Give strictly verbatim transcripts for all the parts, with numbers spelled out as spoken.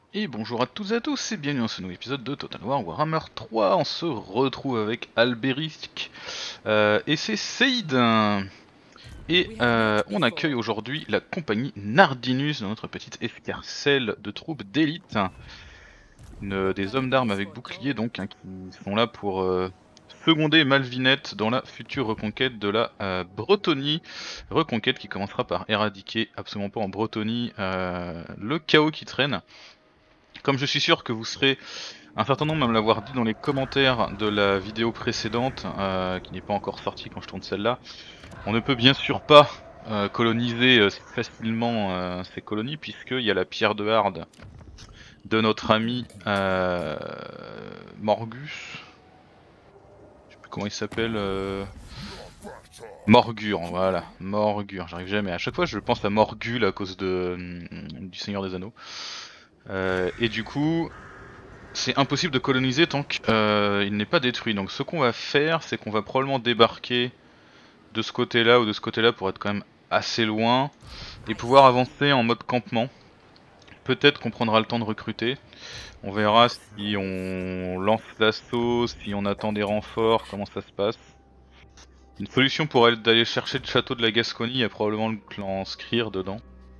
Et bonjour à toutes et à tous et bienvenue dans ce nouvel épisode de Total War Warhammer trois. On se retrouve avec Alberic euh, et c'est Seyd. Et euh, on accueille aujourd'hui la compagnie Nardinus dans notre petite escarcelle de troupes d'élite. Une- Des hommes d'armes avec bouclier donc, hein, qui sont là pour euh, seconder Malvinette dans la future reconquête de la euh, Bretonie. Reconquête qui commencera par éradiquer absolument pas en Bretonie euh, le chaos qui traîne. Comme je suis sûr que vous serez un certain nombre à me l'avoir dit dans les commentaires de la vidéo précédente, euh, qui n'est pas encore sortie quand je tourne celle-là, on ne peut bien sûr pas euh, coloniser euh, facilement euh, ces colonies, puisqu'il y a la pierre de Harde de notre ami euh, Morgus. Je sais plus comment il s'appelle. Euh... Morgur, voilà, Morgur, j'arrive jamais. À chaque fois je pense à Morgul à cause de du Seigneur des Anneaux. Euh, et du coup, c'est impossible de coloniser tant qu'il euh, n'est pas détruit. Donc ce qu'on va faire, c'est qu'on va probablement débarquer de ce côté-là ou de ce côté-là pour être quand même assez loin et pouvoir avancer en mode campement. Peut-être qu'on prendra le temps de recruter. On verra si on lance l'assaut, si on attend des renforts, comment ça se passe. Une solution pourrait être d'aller chercher le château de la Gascogne, il y a probablement le clan Skrir dedans.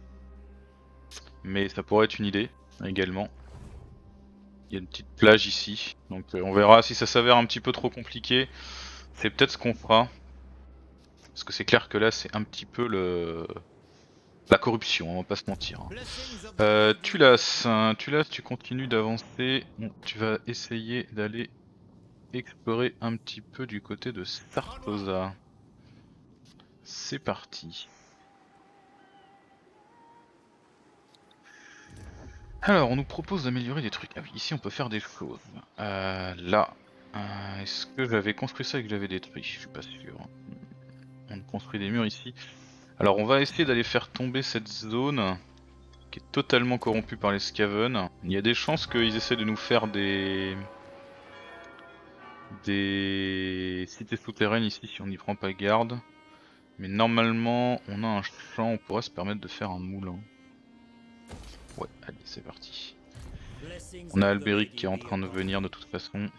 Mais ça pourrait être une idée également. Il y a une petite plage ici, donc euh, on verra si ça s'avère un petit peu trop compliqué. C'est peut-être ce qu'on fera. Parce que c'est clair que là c'est un petit peu le... la corruption, on va pas se mentir. Euh, Tulas, hein, Tulas, tu continues d'avancer. Bon, tu vas essayer d'aller explorer un petit peu du côté de Sartosa. C'est parti. Alors, on nous propose d'améliorer des trucs. Ah oui, ici on peut faire des choses. Euh, là, euh, est-ce que j'avais construit ça et que j'avais détruit? Je suis pas sûr. On construit des murs ici. Alors, on va essayer d'aller faire tomber cette zone qui est totalement corrompue par les Skaven. Il y a des chances qu'ils essaient de nous faire des des cités souterraines ici si on n'y prend pas garde. Mais normalement, on a un champ, on pourrait se permettre de faire un moulin. Ouais, allez, c'est parti. On a Alberic qui est en train de venir de toute façon.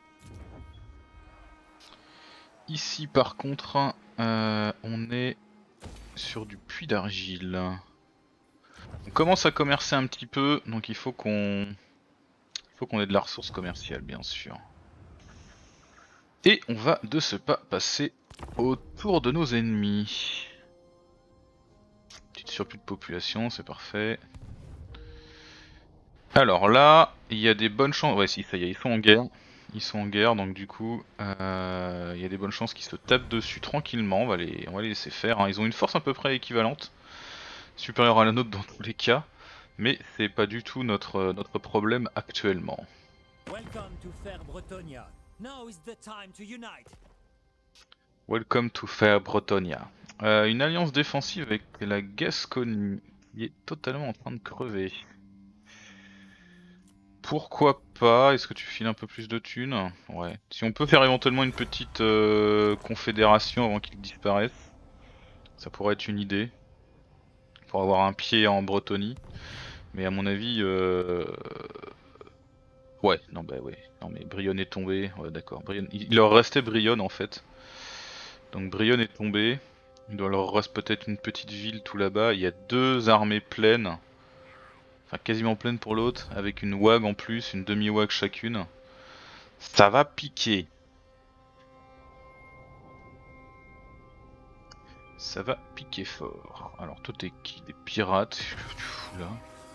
Ici par contre, euh, on est sur du puits d'argile. On commence à commercer un petit peu, donc il faut qu'on faut qu'on ait de la ressource commerciale bien sûr. Et on va de ce pas passer autour de nos ennemis. Petite surplus de population, c'est parfait. Alors là, il y a des bonnes chances. Ouais, si, ça y est, ils sont en guerre. Ils sont en guerre, donc du coup, euh, il y a des bonnes chances qu'ils se tapent dessus tranquillement. On va les, on va les laisser faire, hein. Ils ont une force à peu près équivalente, supérieure à la nôtre dans tous les cas, mais c'est pas du tout notre, notre problème actuellement. Welcome to Fair Bretonia. Now is the time to unite. Welcome to Fair Bretonia. Euh, une alliance défensive avec la Gascogne qui est totalement en train de crever. Pourquoi pas? Est-ce que tu files un peu plus de thunes? Ouais. Si on peut faire éventuellement une petite euh, confédération avant qu'ils disparaissent, ça pourrait être une idée. Pour avoir un pied en Bretonie. Mais à mon avis, euh... ouais, non bah ouais. Non mais Brionne est tombé. Ouais d'accord. Brionne... Il leur restait Brionne en fait. Donc Brionne est tombé. Il doit leur reste peut-être une petite ville tout là-bas. Il y a deux armées pleines. Enfin quasiment pleines pour l'autre. Avec une wag en plus, une demi-wag chacune. Ça va piquer. Ça va piquer fort. Alors toi t'es qui? Des pirates? Qu'est-ce que tu fous là?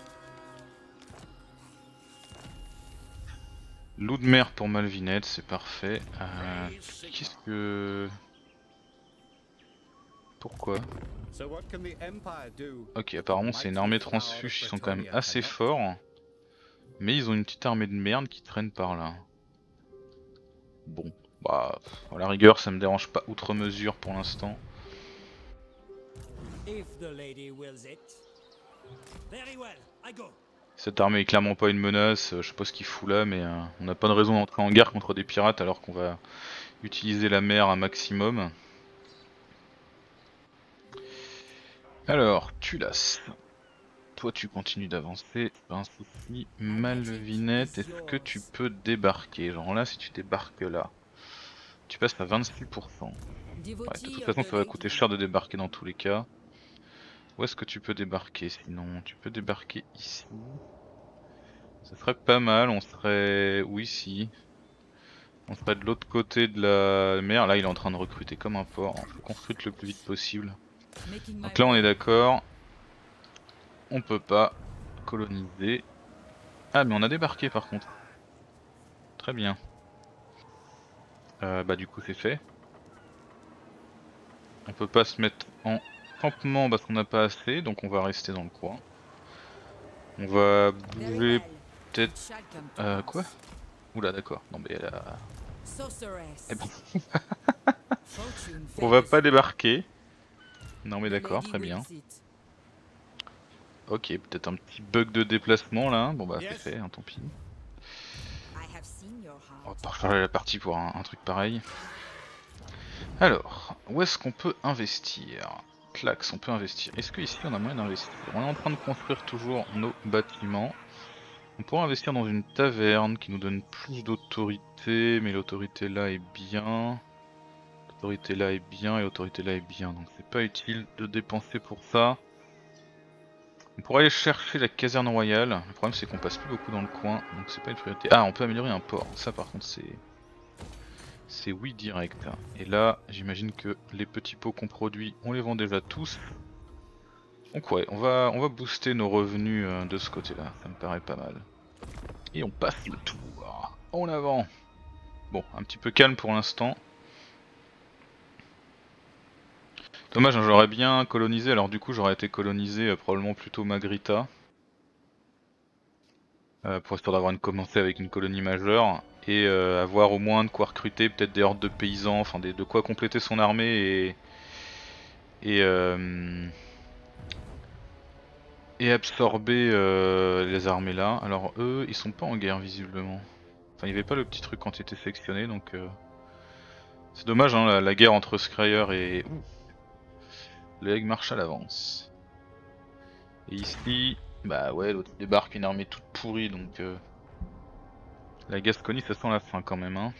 Loup de mer pour Malvinette, c'est parfait. Euh, Qu'est-ce que... Pourquoi? Ok, apparemment c'est une armée transfuge, ils sont quand même assez forts. Mais ils ont une petite armée de merde qui traîne par là. Bon, bah, à la rigueur ça me dérange pas outre mesure pour l'instant. Cette armée est clairement pas une menace, je sais pas ce qu'il fout là, mais euh, on n'a pas de raison d'entrer en guerre contre des pirates alors qu'on va utiliser la mer un maximum. Alors, Tulas. toi tu continues d'avancer, pas un souci. Malvinette, est-ce que tu peux débarquer? Genre là, si tu débarques là, tu passes à vingt-six pour cent. Ouais, de toute façon, ça va coûter cher de débarquer dans tous les cas. Où est-ce que tu peux débarquer sinon? Tu peux débarquer ici. Ça serait pas mal, on serait... Oui, ici. On serait de l'autre côté de la mer. Là, il est en train de recruter comme un porc. Faut qu'on recrute le plus vite possible. Donc là, on est d'accord. On peut pas coloniser. Ah, mais on a débarqué par contre. Très bien. Euh, bah du coup, c'est fait. On peut pas se mettre en campement parce qu'on n'a pas assez, donc on va rester dans le coin. On va bouger peut-être... Euh, quoi? Oula, d'accord. Non mais elle a... Eh ben... On va pas débarquer. Non mais d'accord, très bien. Ok, peut-être un petit bug de déplacement là. Bon bah c'est fait, hein, tant pis. On va pas recharger la partie pour un, un truc pareil. Alors, où est-ce qu'on peut investir? Clax, on peut investir. Est-ce que ici on a moyen d'investir? On est en train de construire toujours nos bâtiments. On pourrait investir dans une taverne qui nous donne plus d'autorité, mais l'autorité là est bien. L'autorité là est bien et l'autorité là est bien, donc c'est pas utile de dépenser pour ça. On pourrait aller chercher la caserne royale. Le problème c'est qu'on passe plus beaucoup dans le coin, donc c'est pas une priorité. Ah, on peut améliorer un port. Ça par contre c'est... C'est oui direct. Et là, j'imagine que les petits pots qu'on produit, on les vend déjà tous. Donc ouais, on va, on va booster nos revenus euh, de ce côté-là. Ça me paraît pas mal. Et on passe le tour. En avant. Bon, un petit peu calme pour l'instant. Dommage, hein, j'aurais bien colonisé. Alors du coup, j'aurais été colonisé euh, probablement plutôt Magrita. Euh, pour histoire d'avoir une commencée avec une colonie majeure. Et euh, avoir au moins de quoi recruter peut-être des hordes de paysans, enfin des, de quoi compléter son armée et... Et... Euh, et absorber euh, les armées là. Alors eux, ils sont pas en guerre visiblement. Enfin, il n'y avait pas le petit truc quand ils étaient sélectionnés, donc euh... c'est dommage, hein, la, la guerre entre Scryer et... Ouh. Le Egg Marshall avance. Et ici, bah ouais, l'autre débarque une armée toute pourrie, donc euh... la Gasconie ça sent la fin quand même, hein.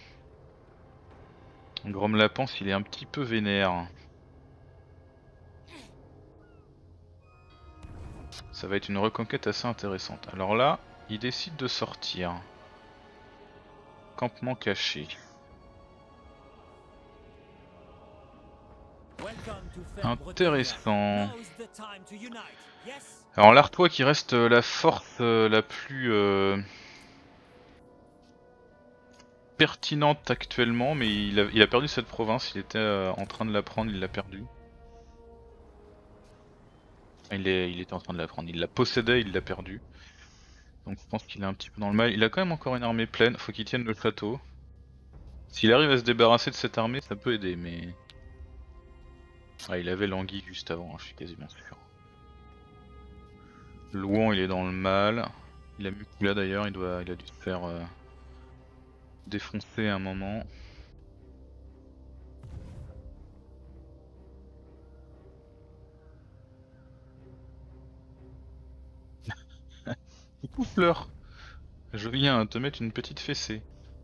Grom Lapence il est un petit peu vénère. Ça va être une reconquête assez intéressante. Alors là, il décide de sortir. Campement caché. Intéressant. Alors l'Artois qui reste la force euh, la plus euh, pertinente actuellement, mais il a, il a perdu cette province, il était euh, en train de la prendre, il l'a perdu. Il, est, il était en train de la prendre, il la possédait, il l'a perdu. Donc je pense qu'il est un petit peu dans le mal. Il a quand même encore une armée pleine, faut qu'il tienne le château. S'il arrive à se débarrasser de cette armée, ça peut aider, mais... Ah, il avait Languille juste avant, hein, je suis quasiment sûr. Louan il est dans le mal. Il a Mukula d'ailleurs, il, doit, il a dû se faire euh, défoncer à un moment. Coucou Fleur, je viens te mettre une petite fessée.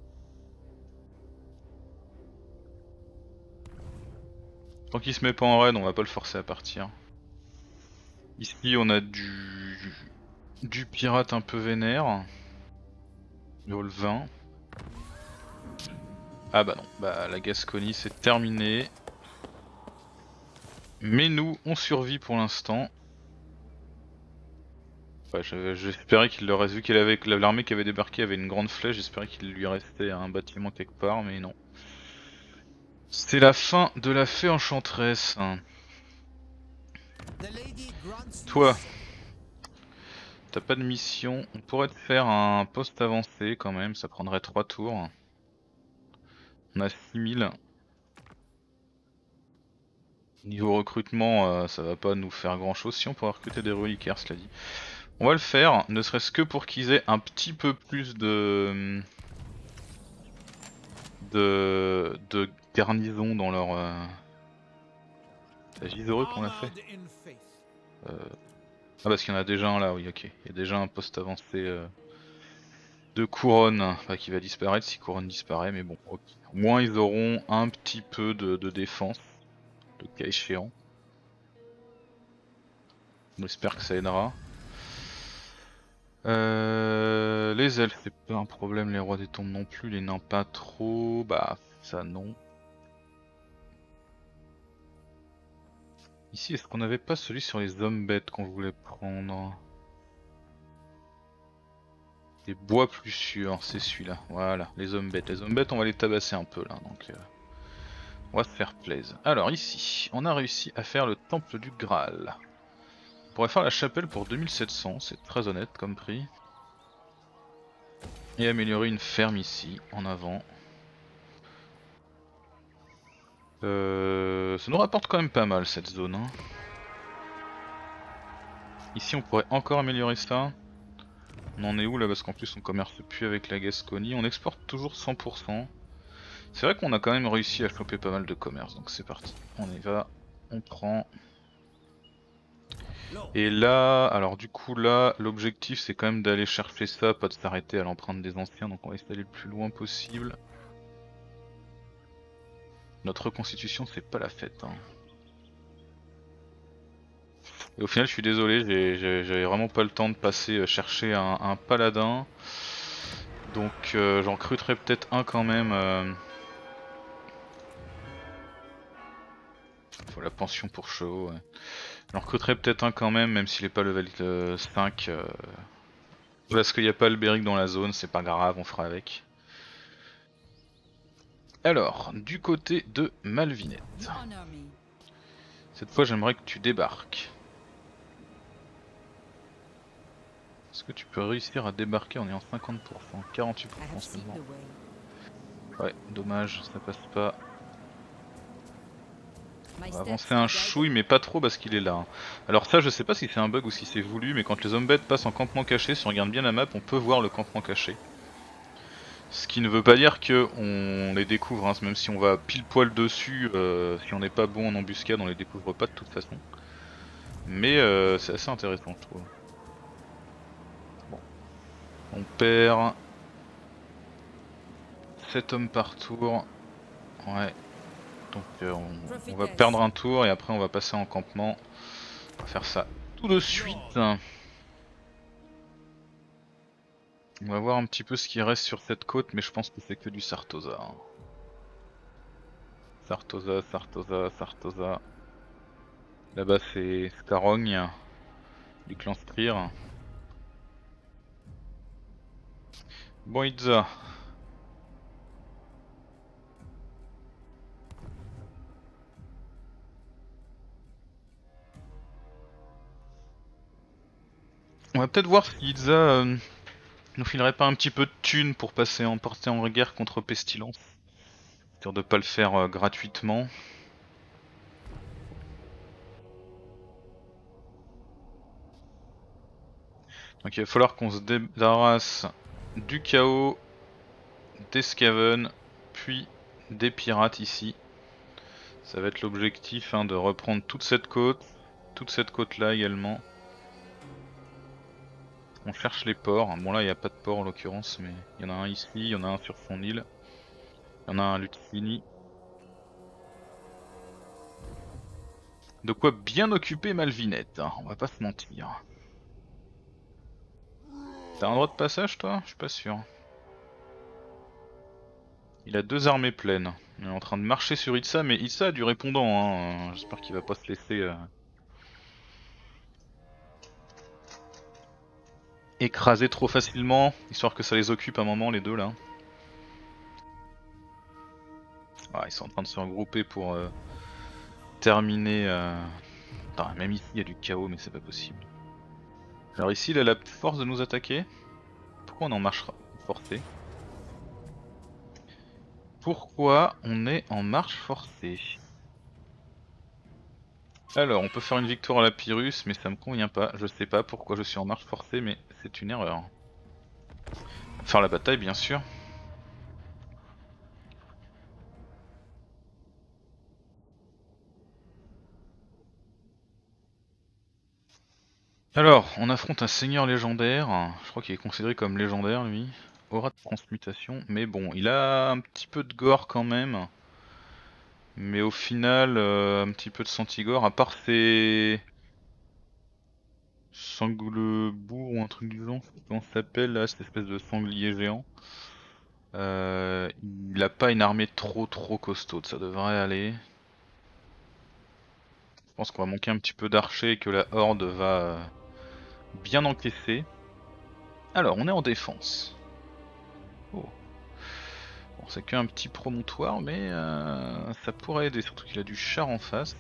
Tant qu'il se met pas en raid, on va pas le forcer à partir. Ici on a du du pirate un peu vénère. Le vingt. Ah bah non, bah la Gasconie c'est terminé. Mais nous on survit pour l'instant. Ouais, j'espérais qu'il leur reste, vu qu'il avait l'armée qui avait débarqué avait une grande flèche, j'espérais qu'il lui restait un bâtiment quelque part, mais non. C'est la fin de la fée enchanteresse. Toi, t'as pas de mission, on pourrait te faire un poste avancé quand même, ça prendrait trois tours. On a six mille. Niveau recrutement, euh, ça va pas nous faire grand chose, si on pourrait recruter des reliquaires, cela dit. On va le faire, ne serait-ce que pour qu'ils aient un petit peu plus de... de, de garnison dans leur... Euh... C'est Gisore qu'on l'a fait. Euh... Ah parce qu'il y en a déjà un là, oui ok. Il y a déjà un poste avancé euh, de couronne enfin, qui va disparaître si couronne disparaît, mais bon, ok. Au moins ils auront un petit peu de, de défense, le cas échéant. On espère que ça aidera. Euh, les elfes c'est pas un problème, les rois des tombes non plus, les nains pas trop, bah ça non. Ici est-ce qu'on avait pas celui sur les hommes bêtes qu'on voulait prendre? Les bois plus sûrs, c'est celui-là, voilà, les hommes bêtes. Les hommes bêtes on va les tabasser un peu là, donc euh, on va se faire plaisir. Alors ici, on a réussi à faire le temple du Graal. On pourrait faire la chapelle pour deux mille sept cents, c'est très honnête comme prix. Et améliorer une ferme ici, en avant. Euh, ça nous rapporte quand même pas mal cette zone. Hein. Ici on pourrait encore améliorer ça. On en est où là, parce qu'en plus on commerce plus avec la Gascogne. On exporte toujours cent pour cent. C'est vrai qu'on a quand même réussi à choper pas mal de commerce, donc c'est parti. On y va, on prend. Et là, alors du coup là, l'objectif c'est quand même d'aller chercher ça, pas de s'arrêter à l'empreinte des anciens, donc on va essayer d'aller le plus loin possible. Notre reconstitution c'est pas la fête. Hein. Et au final je suis désolé, j'avais vraiment pas le temps de passer chercher un, un paladin. Donc euh, j'en recruterai peut-être un quand même. Euh... Faut la pension pour chevaux. Ouais. J'en recruterai peut-être un quand même, même s'il est pas level euh, cinq. Euh... Parce qu'il n'y a pas Albéric dans la zone, c'est pas grave, on fera avec. Alors, du côté de Malvinette. Cette fois j'aimerais que tu débarques. Est-ce que tu peux réussir à débarquer en ayant cinquante pour cent, quarante-huit pour cent seulement? Ouais, dommage, ça passe pas. On va avancer un chouille, mais pas trop parce qu'il est là. Hein. Alors ça, je sais pas si c'est un bug ou si c'est voulu, mais quand les hommes bêtes passent en campement caché, si on regarde bien la map, on peut voir le campement caché. Ce qui ne veut pas dire que on les découvre, hein, même si on va pile poil dessus, euh, si on n'est pas bon en embuscade, on les découvre pas de toute façon. Mais euh, c'est assez intéressant, je trouve. Bon. On perd sept hommes par tour. Ouais. Donc euh, on, on va perdre un tour et après on va passer en campement. On va faire ça tout de suite. On va voir un petit peu ce qui reste sur cette côte, mais je pense que c'est que du Sartosa. Hein. Sartosa, Sartosa, Sartosa. Là-bas c'est Scarogne, du clan Strir. Bon Itza. On va peut-être voir si Itza euh, nous filerait pas un petit peu de thunes pour passer en porter en guerre contre Pestilence. Histoire de pas le faire euh, gratuitement. Donc il va falloir qu'on se débarrasse du chaos, des Skaven, puis des pirates ici. Ça va être l'objectif hein, de reprendre toute cette côte, toute cette côte là également. On cherche les ports, bon là il n'y a pas de port en l'occurrence, mais il y en a un ici, il y en a un sur son île. Il y en a un à Lutini. De quoi bien occuper Malvinette, hein, on va pas se mentir. T'as un droit de passage toi? Je suis pas sûr. Il a deux armées pleines. Il est en train de marcher sur Itza, mais Itza a du répondant, hein. J'espère qu'il va pas se laisser euh... écraser trop facilement, histoire que ça les occupe un moment les deux là. Ah, ils sont en train de se regrouper pour euh, terminer. Euh... Attends, même ici il y a du chaos, mais c'est pas possible. Alors ici il a la force de nous attaquer. Pourquoi on en marche forcée? Pourquoi on est en marche forcée? Alors on peut faire une victoire à la Pyrrhus, mais ça me convient pas. Je sais pas pourquoi je suis en marche forcée, mais c'est une erreur. Faire la bataille bien sûr. Alors, on affronte un seigneur légendaire, je crois qu'il est considéré comme légendaire lui, aura de transmutation, mais bon, il a un petit peu de gore quand même, mais au final, euh, un petit peu de santigore, à part ses... Sanglebourg ou un truc du genre, comment ça s'appelle là, cette espèce de sanglier géant. Euh, il a pas une armée trop trop costaude, ça devrait aller. Je pense qu'on va manquer un petit peu d'archers et que la horde va euh, bien encaisser. Alors, on est en défense. Oh. Bon, c'est qu'un petit promontoire, mais euh, ça pourrait aider, surtout qu'il a du char en face.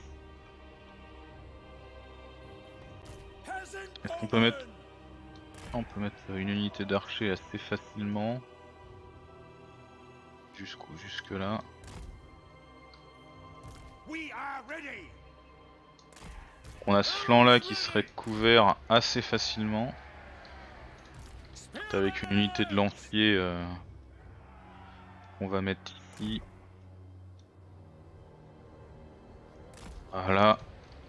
Est-ce qu'on peut mettre... On peut mettre une unité d'archers assez facilement. Jusqu'où? Jusque là. On a ce flanc là qui serait couvert assez facilement. Tout avec une unité de lancier euh, qu'on va mettre ici. Voilà.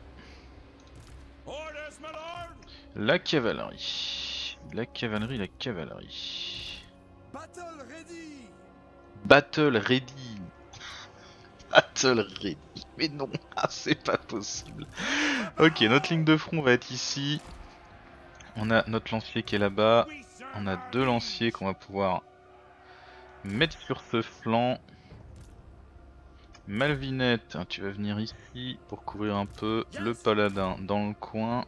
La cavalerie. La cavalerie, la cavalerie. Battle ready. Battle ready. Battle ready. Mais non, ah, c'est pas possible. Ok, notre ligne de front va être ici. On a notre lancier qui est là-bas. On a deux lanciers qu'on va pouvoir mettre sur ce flanc. Malvinette, tu vas venir ici pour couvrir un peu le paladin dans le coin.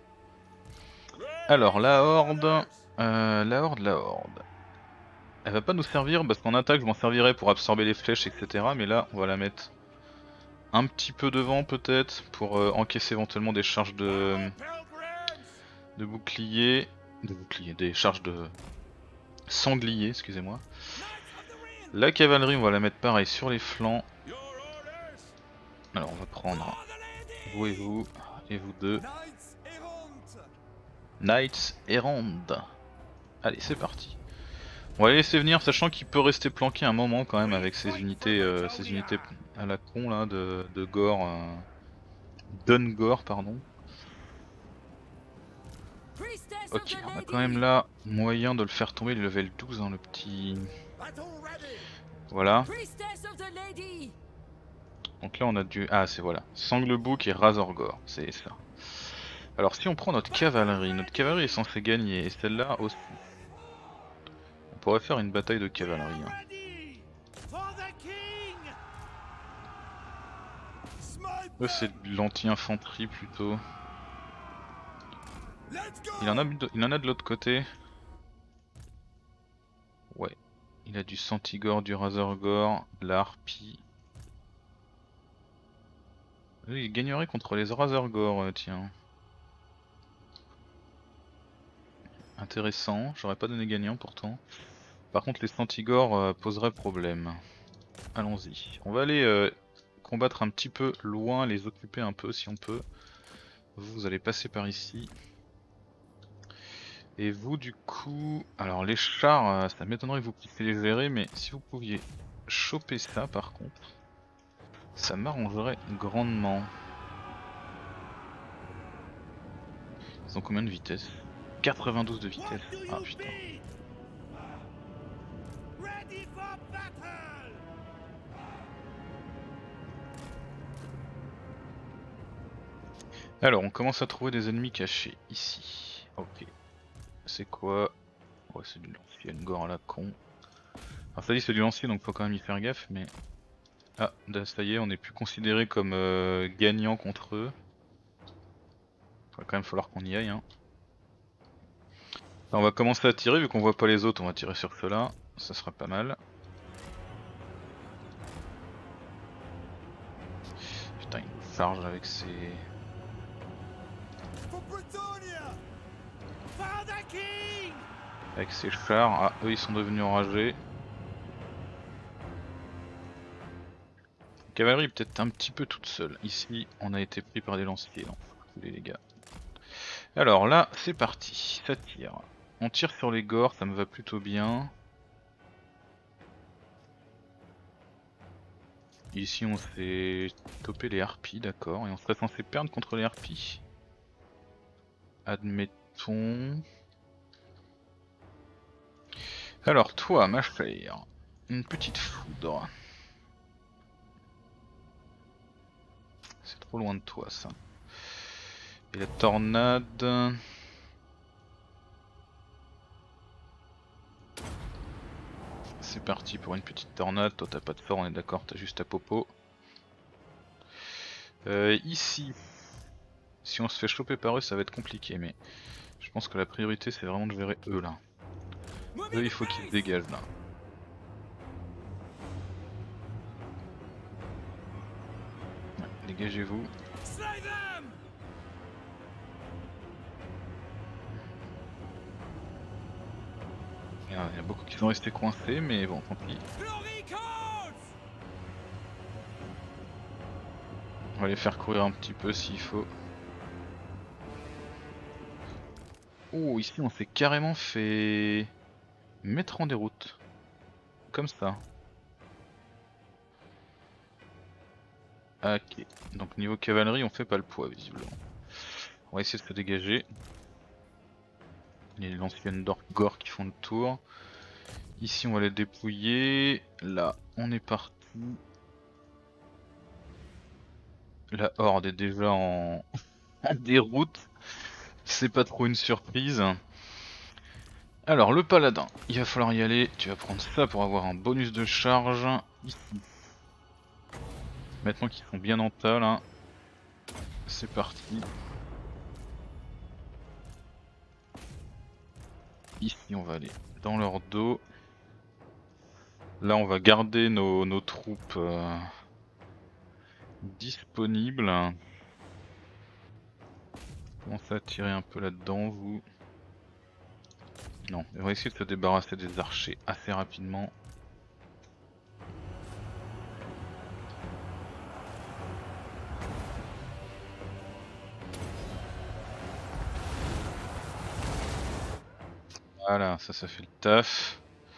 Alors la horde, euh, la horde, la horde. Elle va pas nous servir parce qu'en attaque je m'en servirais pour absorber les flèches, et cetera. Mais là on va la mettre un petit peu devant peut-être pour euh, encaisser éventuellement des charges de, de bouclier, de bouclier, des charges de sanglier, excusez-moi. La cavalerie on va la mettre pareil sur les flancs. Alors on va prendre vous et vous, et vous deux. Knights Errant. Allez, c'est parti. On va les laisser venir, sachant qu'il peut rester planqué un moment quand même avec ces unités, euh, ces unités à la con là de, de gore, euh, Dungor pardon. Ok, on a quand même là moyen de le faire tomber, le level douze, hein, le petit. Voilà. Donc là on a du, ah c'est voilà, Sanglebook et Razorgore, c'est ça. Alors si on prend notre cavalerie, notre cavalerie est censée gagner, et celle-là aussi. On pourrait faire une bataille de cavalerie. Hein. Eux c'est de l'anti-infanterie plutôt. Il en a, il en a de l'autre côté. Ouais. Il a du Santigore, du Razorgore, de la Harpie. Il gagnerait contre les Razorgore, euh, tiens. Intéressant, j'aurais pas donné gagnant pourtant. Par contre les Santigore euh, poseraient problème. Allons-y. On va aller euh, combattre un petit peu loin, les occuper un peu si on peut. Vous, vous allez passer par ici. Et vous du coup... Alors les chars, euh, ça m'étonnerait que vous puissiez les gérer, mais si vous pouviez choper ça par contre, ça m'arrangerait grandement. Ils ont combien de vitesse? quatre-vingt-douze de vitesse. Ah putain. Alors on commence à trouver des ennemis cachés ici. Ok. C'est quoi? Ouais, c'est du lancier, une gore à la con. Alors ça dit c'est du lancier donc faut quand même y faire gaffe, mais... Ah, ça y est, on est plus considéré comme euh, gagnant contre eux. Il va quand même falloir qu'on y aille. Hein. Alors, on va commencer à tirer, vu qu'on voit pas les autres, on va tirer sur ceux-là. Ça sera pas mal. Putain, il nous charge avec ses... Avec ses chars. Ah, eux ils sont devenus enragés. La cavalerie est peut-être un petit peu toute seule. Ici, on a été pris par des lanciers. Non, faut les gars. Alors là, c'est parti. Ça tire. On tire sur les gores, ça me va plutôt bien. Ici, on s'est topé les harpies, d'accord. Et on serait censé perdre contre les harpies. Admettons. Alors toi, ma chère, une petite foudre. C'est trop loin de toi ça. Et la tornade. C'est parti pour une petite tornade. Toi t'as pas de fort, on est d'accord, t'as juste ta popo. Euh, ici, si on se fait choper par eux, ça va être compliqué, mais je pense que la priorité c'est vraiment de gérer eux là. Eux, il faut qu'ils se dégagent là. Ouais, dégagez-vous. Il y a beaucoup qui sont restés coincés, mais bon, tant pis. On va les faire courir un petit peu s'il faut. Oh, ici on s'est carrément fait mettre en déroute. Comme ça. Ok, donc niveau cavalerie on fait pas le poids visiblement. On va essayer de se dégager. Il y a les l'ancienne gore qui font le tour. Ici on va les dépouiller. Là on est parti. La horde est déjà en, en déroute. C'est pas trop une surprise. Alors le paladin, il va falloir y aller. Tu vas prendre ça pour avoir un bonus de charge. Ici. Maintenant qu'ils sont bien en tas là. C'est parti. Ici on va aller dans leur dos. Là on va garder nos, nos troupes euh, disponibles. Commencez à tirer un peu là-dedans vous. Non, on va essayer de se débarrasser des archers assez rapidement. Voilà, ça ça fait le taf.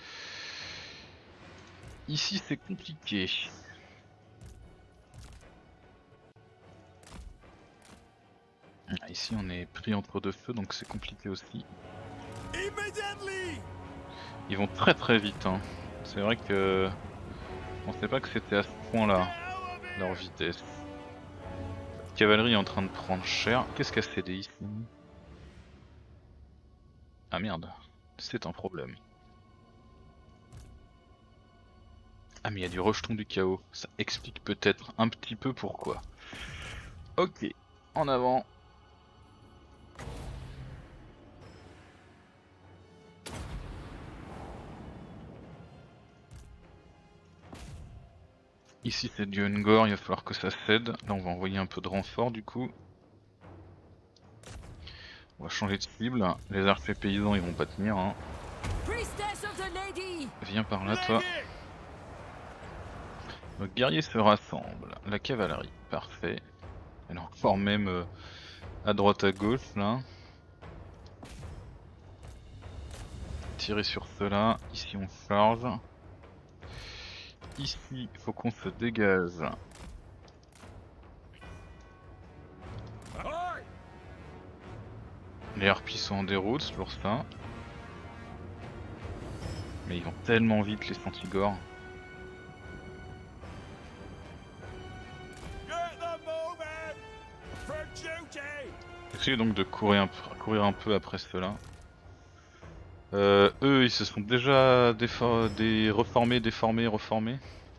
Ici c'est compliqué. Ici on est pris entre deux feux donc c'est compliqué aussi. Ils vont très très vite hein. C'est vrai que on sait pas que c'était à ce point là leur vitesse. La cavalerie est en train de prendre cher. Qu'est-ce qu'a cédé ici? Ah merde, c'est un problème. Ah mais il y a du rejeton du chaos, ça explique peut-être un petit peu pourquoi. Ok, en avant. Ici c'est du Ungor, il va falloir que ça cède. Là on va envoyer un peu de renfort du coup. On va changer de cible, les archers paysans ils vont pas tenir hein. Viens par là toi. Nos guerriers se rassemblent, la cavalerie, parfait. Elle est encore même euh, à droite à gauche là. Tirer sur cela, ici on charge. Ici il faut qu'on se dégage. Les harpies sont en déroute, c'est toujours ça. Mais ils vont tellement vite les Santigores. Essayez donc de courir un, peu, courir un peu après cela. Euh, eux ils se sont déjà des reformés, déformés, reformés.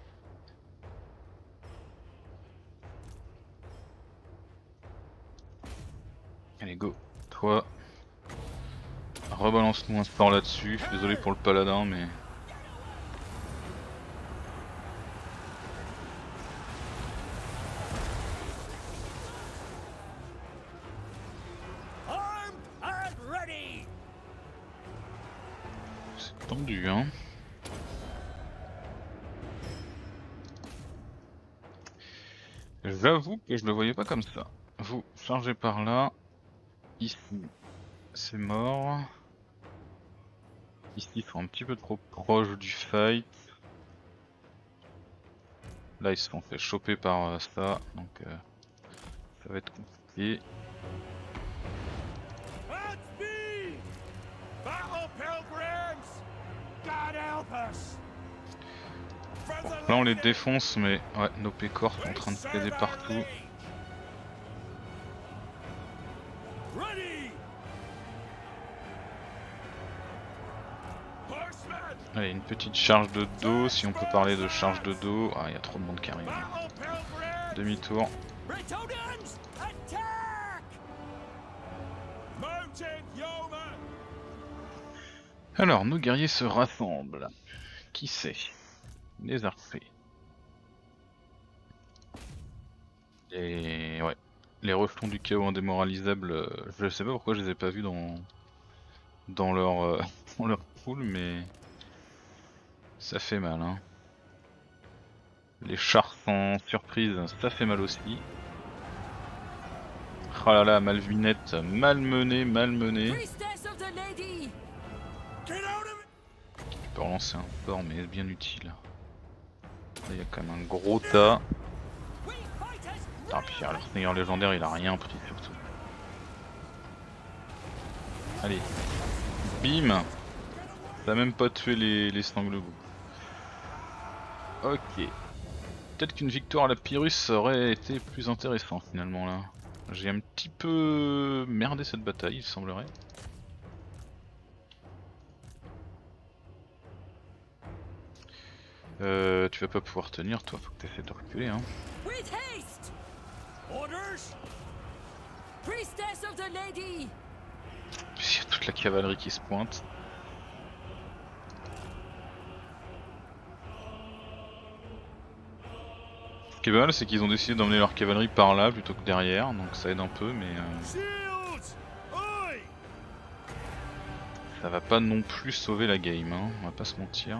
Allez go, toi. Rebalance-nous un sport là-dessus, je suis désolé pour le paladin mais... C'est tendu hein. J'avoue que je le voyais pas comme ça. Vous chargez par là. Ici, c'est mort. Ici, ils sont un petit peu trop proches du fight. Là, ils se sont fait choper par euh, ça, donc euh, ça va être compliqué. Bon, là on les défonce, mais ouais, nos pécores sont en train de s'aider partout. Allez, une petite charge de dos, si on peut parler de charge de dos. Ah, il y a trop de monde qui arrive. Demi-tour. Alors, nos guerriers se rassemblent. Qui c'est? Les archers. Et ouais, les rejetons du chaos indémoralisables, euh, je sais pas pourquoi je les ai pas vus dans dans leur euh, dans leur pool, mais ça fait mal, hein. Les chars sans surprise, ça fait mal aussi. Oh là là, Malvinette, malmenée, malmenée. Il peut relancer un port, mais bien utile. Là, il y a quand même un gros tas. Ah, puis alors, le seigneur légendaire, il a rien pris surtout. Allez, bim. Ça a même pas tué les, les sanglots. Ok. Peut-être qu'une victoire à la Pyrrhus aurait été plus intéressant finalement là. J'ai un petit peu merdé cette bataille, il semblerait. Euh, tu vas pas pouvoir tenir, toi, faut que tu essaies de reculer, hein. Puis il y a toute la cavalerie qui se pointe. Ce qui est pas mal, c'est qu'ils ont décidé d'emmener leur cavalerie par là plutôt que derrière, donc ça aide un peu, mais euh... ça va pas non plus sauver la game, hein. On va pas se mentir.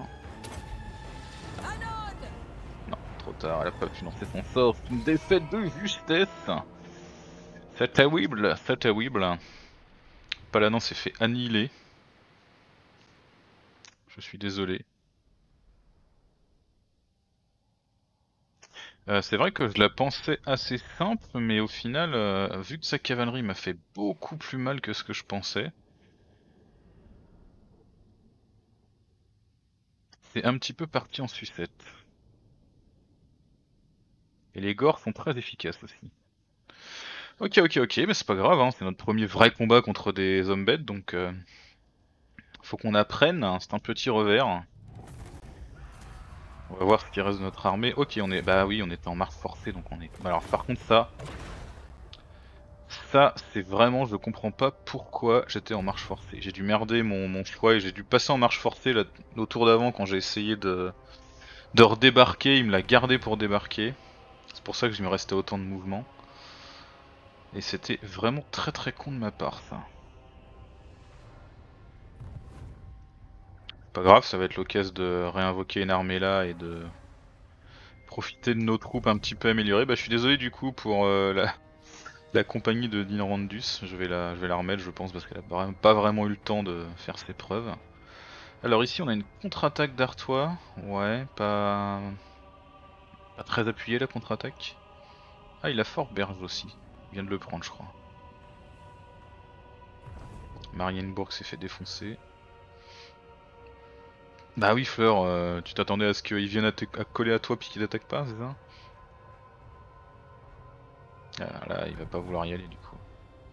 Non, trop tard, elle a pas pu lancer son sort. C'est une défaite de justesse. C'est terrible, c'est terrible. Paladin s'est fait annihiler. Je suis désolé. Euh, c'est vrai que je la pensais assez simple, mais au final, euh, vu que sa cavalerie m'a fait beaucoup plus mal que ce que je pensais, c'est un petit peu parti en sucette. Et les gores sont très efficaces aussi. Ok, ok, ok, mais c'est pas grave, hein, c'est notre premier vrai combat contre des hommes bêtes, donc euh, faut qu'on apprenne, hein, c'est un petit revers. On va voir ce qui reste de notre armée. Ok, on est, bah oui, on était en marche forcée, donc on est. Alors par contre ça, ça c'est vraiment, je comprends pas pourquoi j'étais en marche forcée. J'ai dû merder mon, mon choix et j'ai dû passer en marche forcée là, au tour d'avant quand j'ai essayé de de redébarquer. Il me l'a gardé pour débarquer. C'est pour ça que je me restais autant de mouvements. Et c'était vraiment très très con de ma part ça. Pas grave, ça va être l'occasion de réinvoquer une armée là et de profiter de nos troupes un petit peu améliorées. Bah je suis désolé du coup pour euh, la, la compagnie de Dinrandus, je vais la, je vais la remettre je pense parce qu'elle a pas vraiment eu le temps de faire ses preuves. Alors ici on a une contre-attaque d'Artois, ouais, pas... pas très appuyée la contre-attaque. Ah il a Fort Berge aussi, il vient de le prendre je crois. Marienbourg s'est fait défoncer. Bah oui Fleur, euh, tu t'attendais à ce qu'il vienne à, à coller à toi puis qu'il t'attaque pas, c'est ça? Ah là il va pas vouloir y aller du coup.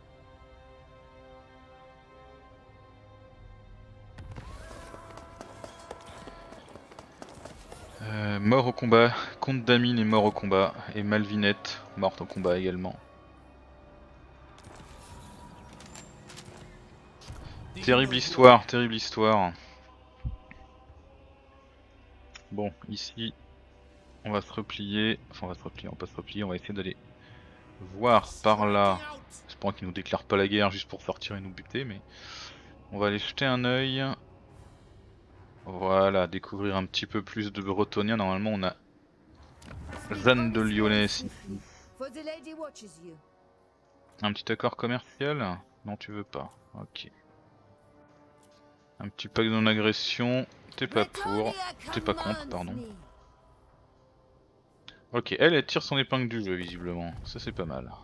Euh, mort au combat, Comte Damine est mort au combat, et Malvinette morte au combat également. Terrible histoire, terrible histoire. Bon, ici, on va se replier, enfin on va se replier, on va pas se replier, on va essayer d'aller voir par là. J'espère qu'ils nous déclarent pas la guerre juste pour sortir et nous buter, mais on va aller jeter un œil. Voilà, découvrir un petit peu plus de Bretonniens. Normalement on a Jeanne de Lyonnais ici. Un petit accord commercial? Non tu veux pas, ok. Un petit pack de non-agression, t'es pas pour, t'es pas contre, pardon. Ok, elle, elle tire son épingle du jeu visiblement, ça c'est pas mal.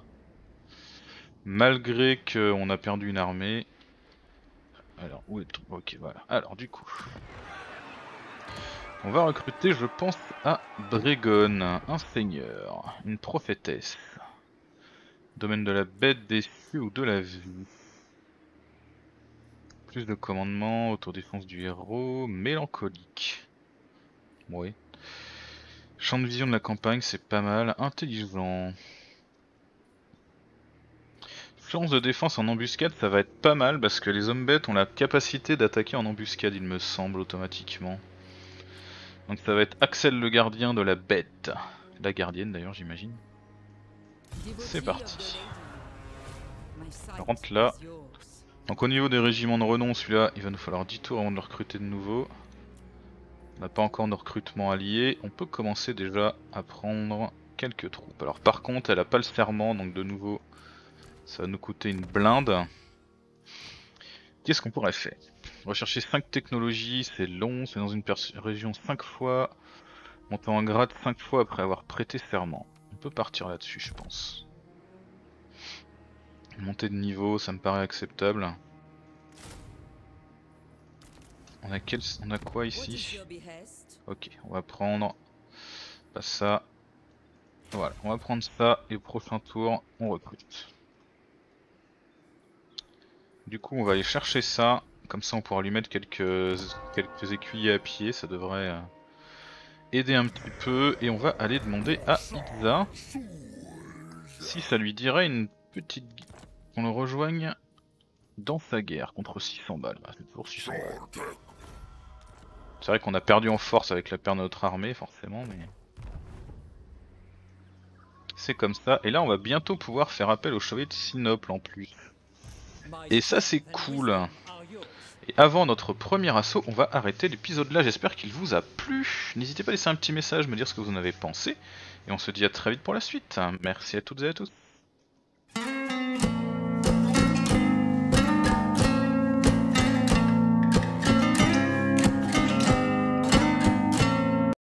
Malgré qu'on a perdu une armée. Alors, où est tout? Ok, voilà. Alors, du coup. On va recruter, je pense, à Brégon, un seigneur, une prophétesse. Domaine de la bête, des cieux ou de la vue. Plus de commandement, autodéfense du héros, mélancolique. Oui. Champ de vision de la campagne, c'est pas mal. Intelligent. Chance de défense en embuscade, ça va être pas mal parce que les hommes bêtes ont la capacité d'attaquer en embuscade, il me semble, automatiquement. Donc ça va être Axel le gardien de la bête. La gardienne d'ailleurs, j'imagine. C'est parti. On rentre là. Donc au niveau des régiments de renom, celui-là, il va nous falloir dix tours avant de le recruter de nouveau. On n'a pas encore de recrutement allié. On peut commencer déjà à prendre quelques troupes. Alors par contre, elle a pas le serment, donc de nouveau, ça va nous coûter une blinde. Qu'est-ce qu'on pourrait faire? Rechercher cinq technologies, c'est long, c'est dans une région cinq fois. Monter en grade cinq fois après avoir prêté serment. On peut partir là-dessus, je pense. Montée de niveau, ça me paraît acceptable. On a quel... on a quoi ici? Ok, on va prendre pas ça. Voilà, on va prendre ça et au prochain tour, on recrute. Du coup, on va aller chercher ça. Comme ça, on pourra lui mettre quelques quelques écuyers à pied. Ça devrait euh, aider un petit peu. Et on va aller demander à Itza si ça lui dirait une petite qu'on le rejoigne dans sa guerre contre six cents balles. Ah, c'est toujours six cents balles. C'est vrai qu'on a perdu en force avec la perte de notre armée, forcément, mais c'est comme ça. Et là, on va bientôt pouvoir faire appel au chevalier de Sinople en plus. Et ça, c'est cool. Et avant notre premier assaut, on va arrêter l'épisode là. J'espère qu'il vous a plu. N'hésitez pas à laisser un petit message, me dire ce que vous en avez pensé. Et on se dit à très vite pour la suite. Merci à toutes et à tous.